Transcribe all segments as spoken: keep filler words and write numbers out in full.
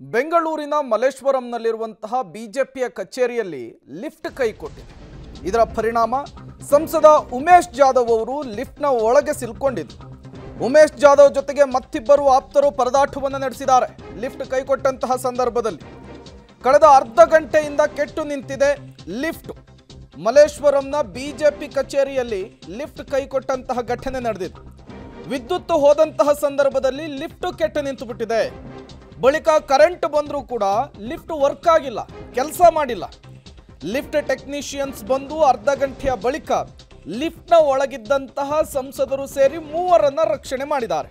ಬೆಂಗಳೂರಿನ ಮಲ್ಲೇಶ್ವರಂನಲ್ಲಿರುವಂತಹ ಬಿಜೆಪಿಯ ಕಚೇರಿಯಲ್ಲಿ ಲಿಫ್ಟ್ ಕೈಕೊಟ್ಟಿದೆ. ಇದರ ಪರಿಣಾಮ ಸಂಸದ ಉಮೇಶ್ ಜಾಧವ್ ಅವರು ಲಿಫ್ಟ್ನ ಒಳಗೆ ಸಿಲುಕೊಂಡಿದ್ರು. ಉಮೇಶ್ ಜಾಧವ್ ಜೊತೆಗೆ ಮತ್ತಿಬ್ಬರು ಆಪ್ತರು ಪರದಾಟವನ್ನು ನಡೆಸಿದ್ದಾರೆ. ಲಿಫ್ಟ್ ಕೈಕೊಟ್ಟಂತಹ ಸಂದರ್ಭದಲ್ಲಿ ಕಳೆದ ಅರ್ಧ ಗಂಟೆಯಿಂದ ಕೆಟ್ಟು ನಿಂತಿದೆ ಲಿಫ್ಟ್. ಮಲ್ಲೇಶ್ವರಂನ ಬಿಜೆಪಿ ಕಚೇರಿಯಲ್ಲಿ ಲಿಫ್ಟ್ ಕೈಕೊಟ್ಟಂತಹ ಘಟನೆ ನಡೆದಿದೆ. ವಿದ್ಯುತ್ ಹೋದಂತಹ ಸಂದರ್ಭದಲ್ಲಿ ಲಿಫ್ಟ್ ಕೆಟ್ಟು ನಿಂತು ಬಿಟ್ಟಿದೆ. ಬಳಿಕ ಕರೆಂಟ್ ಬಂದರೂ ಕೂಡ ಲಿಫ್ಟ್ ವರ್ಕ್ ಆಗಿಲ್ಲ, ಕೆಲಸ ಮಾಡಿಲ್ಲ. ಲಿಫ್ಟ್ ಟೆಕ್ನಿಷಿಯನ್ಸ್ ಬಂದು ಅರ್ಧ ಗಂಟೆಯ ಬಳಿಕ ಲಿಫ್ಟ್ನ ಒಳಗಿದ್ದಂತಹ ಸಂಸದರು ಸೇರಿ ಮೂವರನ್ನ ರಕ್ಷಣೆ ಮಾಡಿದ್ದಾರೆ.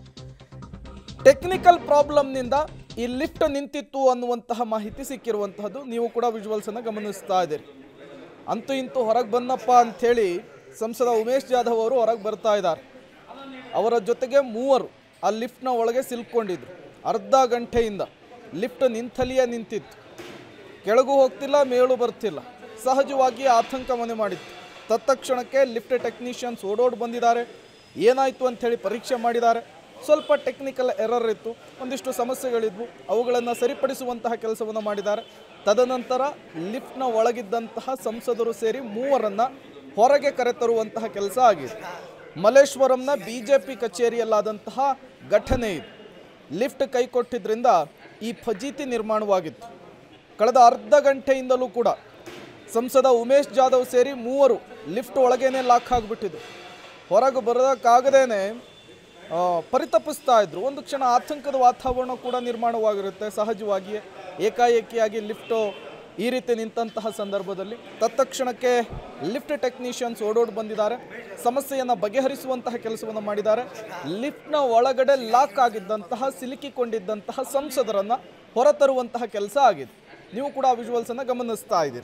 ಟೆಕ್ನಿಕಲ್ ಪ್ರಾಬ್ಲಮ್ನಿಂದ ಈ ಲಿಫ್ಟ್ ನಿಂತಿತ್ತು ಅನ್ನುವಂತಹ ಮಾಹಿತಿ ಸಿಕ್ಕಿರುವಂತಹದ್ದು. ನೀವು ಕೂಡ ವಿಜುವಲ್ಸ್ ಅನ್ನು ಗಮನಿಸ್ತಾ ಇದ್ದೀರಿ. ಅಂತೂ ಇಂತೂ ಹೊರಗೆ ಬಂದಪ್ಪ ಅಂಥೇಳಿ ಸಂಸದ ಉಮೇಶ್ ಜಾಧವ್ ಅವರು ಹೊರಗೆ ಬರ್ತಾ ಇದ್ದಾರೆ. ಅವರ ಜೊತೆಗೆ ಮೂವರು ಆ ಲಿಫ್ಟ್ನ ಒಳಗೆ ಸಿಲ್ಕೊಂಡಿದ್ರು. ಅರ್ಧ ಗಂಟೆಯಿಂದ ಲಿಫ್ಟ್ ನಿಂತಲಿಯೇ ನಿಂತಿತ್ತು. ಕೆಳಗೂ ಹೋಗ್ತಿಲ್ಲ, ಮೇಲೂ ಬರ್ತಿಲ್ಲ. ಸಹಜವಾಗಿ ಆತಂಕ ಮನೆ ಮಾಡಿತ್ತು. ತತ್ಕ್ಷಣಕ್ಕೆ ಲಿಫ್ಟ್ ಟೆಕ್ನಿಷಿಯನ್ಸ್ ಓಡೋಡಿ ಬಂದಿದ್ದಾರೆ. ಏನಾಯಿತು ಅಂಥೇಳಿ ಪರೀಕ್ಷೆ ಮಾಡಿದ್ದಾರೆ. ಸ್ವಲ್ಪ ಟೆಕ್ನಿಕಲ್ ಎರರ್ ಇತ್ತು, ಒಂದಿಷ್ಟು ಸಮಸ್ಯೆಗಳಿದ್ವು, ಅವುಗಳನ್ನು ಸರಿಪಡಿಸುವಂತಹ ಕೆಲಸವನ್ನು ಮಾಡಿದ್ದಾರೆ. ತದನಂತರ ಲಿಫ್ಟ್ನ ಒಳಗಿದ್ದಂತಹ ಸಂಸದರು ಸೇರಿ ಮೂವರನ್ನು ಹೊರಗೆ ಕರೆತರುವಂತಹ ಕೆಲಸ ಆಗಿದೆ. ಮಲ್ಲೇಶ್ವರಂನ ಬಿ ಜೆ ಪಿ ಕಚೇರಿಯಲ್ಲಾದಂತಹ ಘಟನೆ ಇದು. ಲಿಫ್ಟ್ ಕೈಕೊಟ್ಟಿದ್ರಿಂದ ಈ ಫಜೀತಿ ನಿರ್ಮಾಣವಾಗಿತ್ತು. ಕಳೆದ ಅರ್ಧ ಗಂಟೆಯಿಂದಲೂ ಕೂಡ ಸಂಸದ ಉಮೇಶ್ ಜಾಧವ್ ಸೇರಿ ಮೂವರು ಲಿಫ್ಟ್ ಒಳಗೇನೆ ಲಾಕ್ ಆಗಿಬಿಟ್ಟಿದ್ರು. ಹೊರಗೆ ಬರೋದಕ್ಕಾಗದೇನೆ ಪರಿತಪಿಸ್ತಾ ಇದ್ರು. ಒಂದು ಕ್ಷಣ ಆತಂಕದ ವಾತಾವರಣ ಕೂಡ ನಿರ್ಮಾಣವಾಗಿರುತ್ತೆ. ಸಹಜವಾಗಿಯೇ ಏಕಾಏಕಿಯಾಗಿ ಲಿಫ್ಟು ಈ ರೀತಿ ನಿಂತಹ ಸಂದರ್ಭದಲ್ಲಿ ತತ್ಕ್ಷಣಕ್ಕೆ ಲಿಫ್ಟ್ ಟೆಕ್ನಿಷಿಯನ್ಸ್ ಓಡೋಡಿ ಬಂದಿದ್ದಾರೆ. ಸಮಸ್ಯೆಯನ್ನು ಬಗೆಹರಿಸುವಂತಹ ಕೆಲಸವನ್ನು ಮಾಡಿದ್ದಾರೆ. ಲಿಫ್ಟ್ನ ಒಳಗಡೆ ಲಾಕ್ ಆಗಿದ್ದಂತಹ ಸಿಲುಕಿಕೊಂಡಿದ್ದಂತಹ ಸಂಸದರನ್ನು ಹೊರತರುವಂತಹ ಕೆಲಸ ಆಗಿದೆ. ನೀವು ಕೂಡ ವಿಜುವಲ್ಸನ್ನು ಗಮನಿಸ್ತಾ ಇದ್ದೀರಿ.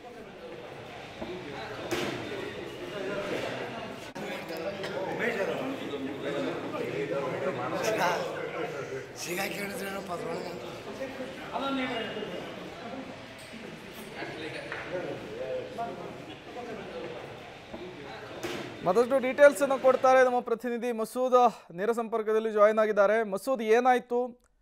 ಮತ್ತಷ್ಟು ಡೀಟೇಲ್ಸ್ ಅನ್ನು ಕೊಡ್ತಾರೆ ನಮ್ಮ ಪ್ರತಿನಿಧಿ ಮಸೂದ್. ನೇರ ಸಂಪರ್ಕದಲ್ಲಿ ಜಾಯಿನ್ ಆಗಿದ್ದಾರೆ. ಮಸೂದ್, ಏನಾಯ್ತು?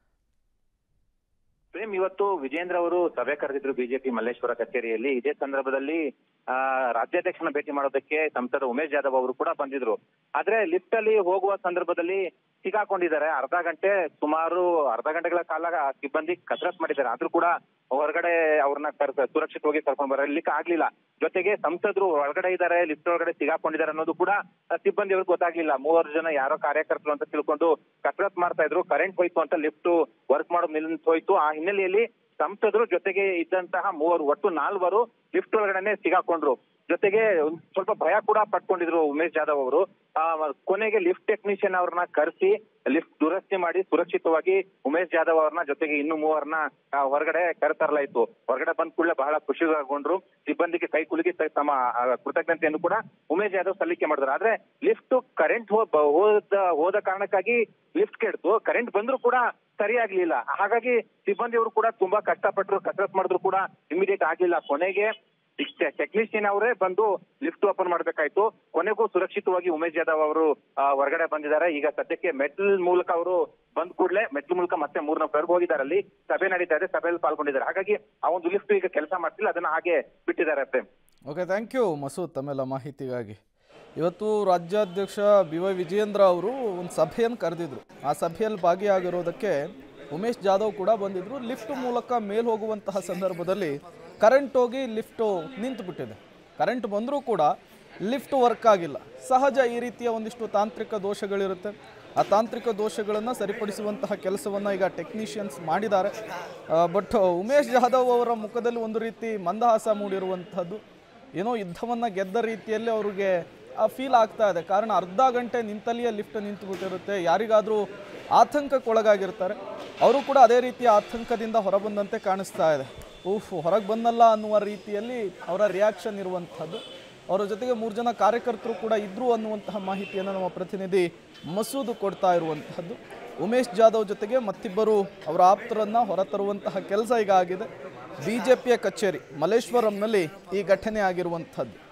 ಪ್ರೇಮ್, ಇವತ್ತು ವಿಜೇಂದ್ರ ಅವರು ಸಭೆ ಕರೆದಿದ್ರು ಬಿಜೆಪಿ ಮಲ್ಲೇಶ್ವರ ಕಚೇರಿಯಲ್ಲಿ. ಇದೇ ಸಂದರ್ಭದಲ್ಲಿ ಆ ರಾಜ್ಯಾಧ್ಯಕ್ಷನ ಭೇಟಿ ಮಾಡೋದಕ್ಕೆ ಸಂಸದ ಉಮೇಶ್ ಜಾಧವ್ ಅವರು ಕೂಡ ಬಂದಿದ್ರು. ಆದ್ರೆ ಲಿಫ್ಟ್ ಅಲ್ಲಿ ಹೋಗುವ ಸಂದರ್ಭದಲ್ಲಿ ಸಿಗಾಕೊಂಡಿದ್ದಾರೆ. ಅರ್ಧ ಗಂಟೆ ಸುಮಾರು ಅರ್ಧ ಗಂಟೆಗಳ ಕಾಲ ಸಿಬ್ಬಂದಿ ಕಸರತ್ ಮಾಡಿದ್ದಾರೆ. ಆದ್ರೂ ಕೂಡ ಹೊರಗಡೆ ಅವ್ರನ್ನ ಕರ್ ಸುರಕ್ಷಿತವಾಗಿ ಕರ್ಕೊಂಡು ಬರಲಿಕ್ಕೆ ಆಗ್ಲಿಲ್ಲ. ಜೊತೆಗೆ ಸಂಸದರು ಒಳಗಡೆ ಇದ್ದಾರೆ, ಲಿಫ್ಟ್ ಒಳಗಡೆ ಸಿಗಾಕೊಂಡಿದ್ದಾರೆ ಅನ್ನೋದು ಕೂಡ ಸಿಬ್ಬಂದಿ ಅವ್ರಿಗೆ ಗೊತ್ತಾಗ್ಲಿಲ್ಲ. ಮೂವರು ಜನ ಯಾರೋ ಕಾರ್ಯಕರ್ತರು ಅಂತ ತಿಳ್ಕೊಂಡು ಕಸರತ್ ಮಾಡ್ತಾ ಇದ್ರು. ಕರೆಂಟ್ ಹೋಯ್ತು ಅಂತ ಲಿಫ್ಟ್ ವರ್ಕ್ ಮಾಡೋದು ನಿಂತು ಹೋಯ್ತು. ಆ ಹಿನ್ನೆಲೆಯಲ್ಲಿ ಸಂಸದರು ಜೊತೆಗೆ ಇದ್ದಂತಹ ಮೂವರು, ಒಟ್ಟು ನಾಲ್ವರು ಲಿಫ್ಟ್ ಒಳಗಡೆ ಸಿಗಾಕೊಂಡ್ರು. ಜೊತೆಗೆ ಸ್ವಲ್ಪ ಭಯ ಕೂಡ ಪಟ್ಕೊಂಡಿದ್ರು ಉಮೇಶ್ ಜಾಧವ್ ಅವರು. ಆ ಕೊನೆಗೆ ಲಿಫ್ಟ್ ಟೆಕ್ನಿಷಿಯನ್ ಅವ್ರನ್ನ ಕರೆಸಿ ಲಿಫ್ಟ್ ದುರಸ್ತಿ ಮಾಡಿ ಸುರಕ್ಷಿತವಾಗಿ ಉಮೇಶ್ ಜಾಧವ್ ಅವ್ರನ್ನ ಜೊತೆಗೆ ಇನ್ನು ಮೂವರನ್ನ ಹೊರಗಡೆ ಕರೆತರಲಾಯಿತು. ಹೊರಗಡೆ ಬಂದ ಕೂಡಲೇ ಬಹಳ ಖುಷಿಗೊಂಡ್ರು. ಸಿಬ್ಬಂದಿಗೆ ಕೈ ಕುಲುಗಿ ತಮ್ಮ ಕೃತಜ್ಞತೆಯನ್ನು ಕೂಡ ಉಮೇಶ್ ಜಾಧವ್ ಸಲ್ಲಿಕೆ ಮಾಡಿದ್ರು. ಆದ್ರೆ ಲಿಫ್ಟ್ ಕರೆಂಟ್ ಹೋದ ಹೋದ ಕಾರಣಕ್ಕಾಗಿ ಲಿಫ್ಟ್ ಕೆಡ್ತು. ಕರೆಂಟ್ ಬಂದ್ರು ಕೂಡ ಸರಿಯಾಗ್ಲಿಲ್ಲ. ಹಾಗಾಗಿ ಸಿಬ್ಬಂದಿಯವರು ಕೂಡ ತುಂಬಾ ಕಷ್ಟಪಟ್ಟರು, ಕಸರತ್ ಮಾಡಿದ್ರು ಕೂಡ ಇಮಿಡಿಯೇಟ್ ಆಗ್ಲಿಲ್ಲ. ಕೊನೆಗೆ ಟೆಕ್ನಿಷಿಯನ್ ಅವರೇ ಬಂದು ಲಿಫ್ಟ್ ಓಪನ್ ಮಾಡ್ಬೇಕಾಯ್ತು. ಕೊನೆಗೂ ಸುರಕ್ಷಿತವಾಗಿ ಉಮೇಶ್ ಜಾಧವ್ ಅವರು ಹೊರಗಡೆ ಬಂದಿದ್ದಾರೆ. ಈಗ ಸದ್ಯಕ್ಕೆ ಮೆಟ್ಲ್ ಮೂಲಕ ಅವರು ಬಂದ್ ಕೂಡಲೇ ಮೆಟ್ಲ್ ಮೂಲಕ ಮತ್ತೆ ಮೂರ್ನ ಕರ್ಗ್ ಹೋಗಿದ್ದಾರೆ. ಅಲ್ಲಿ ಸಭೆ ನಡೀತಾ ಇದೆ, ಸಭೆಯಲ್ಲಿ ಪಾಲ್ಗೊಂಡಿದ್ದಾರೆ. ಹಾಗಾಗಿ ಆ ಒಂದು ಲಿಫ್ಟ್ ಈಗ ಕೆಲಸ ಮಾಡ್ತಿಲ್ಲ, ಅದನ್ನ ಹಾಗೆ ಬಿಟ್ಟಿದ್ದಾರೆ. Prem, okay, thank you Masood ತಮ್ಮೆಲ್ಲ ಮಾಹಿತಿಗಾಗಿ. ಇವತ್ತು ರಾಜ್ಯಾಧ್ಯಕ್ಷ ಬಿ ವೈ ವಿಜೇಂದ್ರ ಅವರು ಒಂದು ಸಭೆಯನ್ನು ಕರೆದಿದ್ರು. ಆ ಸಭೆಯಲ್ಲಿ ಭಾಗಿಯಾಗಿರೋದಕ್ಕೆ ಉಮೇಶ್ ಜಾಧವ್ ಕೂಡ ಬಂದಿದ್ರು. ಲಿಫ್ಟ್ ಮೂಲಕ ಮೇಲೆ ಹೋಗುವಂತಹ ಸಂದರ್ಭದಲ್ಲಿ ಕರೆಂಟ್ ಹೋಗಿ ಲಿಫ್ಟು ನಿಂತು ಬಿಟ್ಟಿದೆ. ಕರೆಂಟ್ ಬಂದರೂ ಕೂಡ ಲಿಫ್ಟ್ ವರ್ಕ್ ಆಗಿಲ್ಲ. ಸಹಜ, ಈ ರೀತಿಯ ಒಂದಿಷ್ಟು ತಾಂತ್ರಿಕ ದೋಷಗಳಿರುತ್ತೆ. ಆ ತಾಂತ್ರಿಕ ದೋಷಗಳನ್ನು ಸರಿಪಡಿಸುವಂತಹ ಕೆಲಸವನ್ನು ಈಗ ಟೆಕ್ನಿಷಿಯನ್ಸ್ ಮಾಡಿದ್ದಾರೆ. ಬಟ್ ಉಮೇಶ್ ಜಾಧವ್ ಅವರ ಮುಖದಲ್ಲಿ ಒಂದು ರೀತಿ ಮಂದಹಾಸ ಮೂಡಿರುವಂಥದ್ದು, ಏನೋ ಯುದ್ಧವನ್ನು ಗೆದ್ದ ರೀತಿಯಲ್ಲಿ ಅವ್ರಿಗೆ ಆ ಫೀಲ್ ಆಗ್ತಾ ಇದೆ. ಕಾರಣ ಅರ್ಧ ಗಂಟೆ ನಿಂತಲ್ಲಿಯೇ ಲಿಫ್ಟ್ ನಿಂತು ಬಿಟ್ಟಿರುತ್ತೆ. ಯಾರಿಗಾದರೂ ಆತಂಕಕ್ಕೊಳಗಾಗಿರ್ತಾರೆ. ಅವರು ಕೂಡ ಅದೇ ರೀತಿಯ ಆತಂಕದಿಂದ ಹೊರಬಂದಂತೆ ಕಾಣಿಸ್ತಾ ಇದೆ. ಊಫ್, ಹೊರಗೆ ಬಂದಲ್ಲ ಅನ್ನುವ ರೀತಿಯಲ್ಲಿ ಅವರ ರಿಯಾಕ್ಷನ್ ಇರುವಂಥದ್ದು. ಅವರ ಜೊತೆಗೆ ಮೂರು ಜನ ಕಾರ್ಯಕರ್ತರು ಕೂಡ ಇದ್ದರು ಅನ್ನುವಂತಹ ಮಾಹಿತಿಯನ್ನು ನಮ್ಮ ಪ್ರತಿನಿಧಿ ಮಸೂದ್ ಕೊಡ್ತಾ ಇರುವಂತಹದ್ದು. ಉಮೇಶ್ ಜಾಧವ್ ಜೊತೆಗೆ ಮತ್ತಿಬ್ಬರು ಅವರ ಆಪ್ತರನ್ನು ಹೊರತರುವಂತಹ ಕೆಲಸ ಈಗ ಆಗಿದೆ. ಬಿಜೆಪಿಯ ಕಚೇರಿ ಮಲ್ಲೇಶ್ವರಂನಲ್ಲಿ ಈ ಘಟನೆ ಆಗಿರುವಂಥದ್ದು.